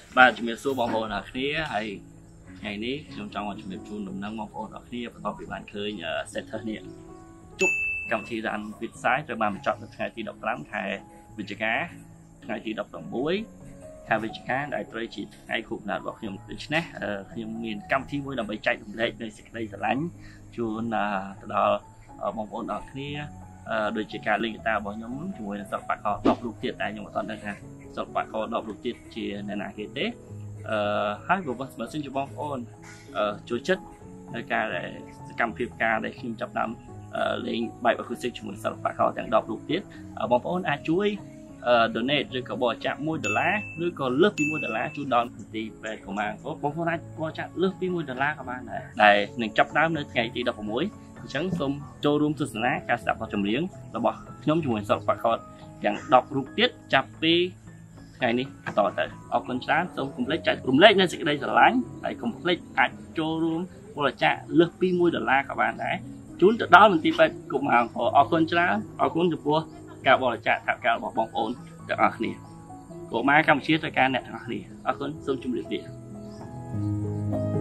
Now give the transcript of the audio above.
បាទជំរាបសួរបងប្អូនអរគ្នាហើយថ្ងៃនេះខ្ញុំចង់ជម្រាបជូនដំណឹងបងប្អូនអរគ្នាបន្ទាប់ពីបានឃើញ status នេះជប់កម្មវិធីរ៉ាន់វិទ្យាសាស្ត្រត្រូវបានបញ្ចប់នៅថ្ងៃទី15ខែវិច្ឆិកាថ្ងៃទី16ខែវិច្ឆិកាដែលត្រូវជាថ្ងៃខួបកំណើតរបស់ខ្ញុំដូច្នេះខ្ញុំមានកម្មវិធីមួយដើម្បីចែករំលែកនៃសេចក្តីស្រឡាញ់ជូនទៅដល់បងប្អូនអរគ្នាដូចជាការលេងហ្គីតារបស់ខ្ញុំជាមួយនឹងសិល្បករ10រូបទៀតដែលខ្ញុំអត់ដឹងថាសិល្បករ10រូបទៀតជាអ្នកណាគេទេហើយបើសិនជាបងប្អូនចូលចិត្តនៅការសកម្មភាពការដែលខ្ញុំចាប់តាមលេងបែប acoustic ជាមួយសិល្បករទាំង10រូបទៀតបងប្អូនអាចជួយ donate ឬក៏បរិច្ចាគ$1ឬក៏លើសពី$1ជូនដល់មន្ទីរពេទ្យកុមារបងប្អូនអាចបរិច្ចាគលើសពី$1ក៏បានដែរដែលនឹងចាប់ដើមនៅថ្ងៃទី16អញ្ចឹងសូមចូលរួមទស្សនាការស្ដាប់បទចម្រៀងរបស់ខ្ញុំជាមួយសិល្បករទាំង10រូបទៀតចាប់ពីថ្ងៃនេះតទៅអរគុណច្រើនសូមកុំភ្លេចចែករំលែកនៅសេចក្តីស្រឡាញ់ហើយកុំភ្លេចអាចចូលរួមបរិច្ចាគលើសពី$1ក៏បានដែរជូនទៅដល់មន្ទីរពេទ្យកុមារអរគុណច្រើនអរគុណចំពោះការបរិច្ចាគថវិការបស់បងប្អូនទាំងអស់គ្នាកុមារកម្ពុជាត្រូវការអ្នកទាំងអស់គ្នាអរគុណសូមជម្រាបលា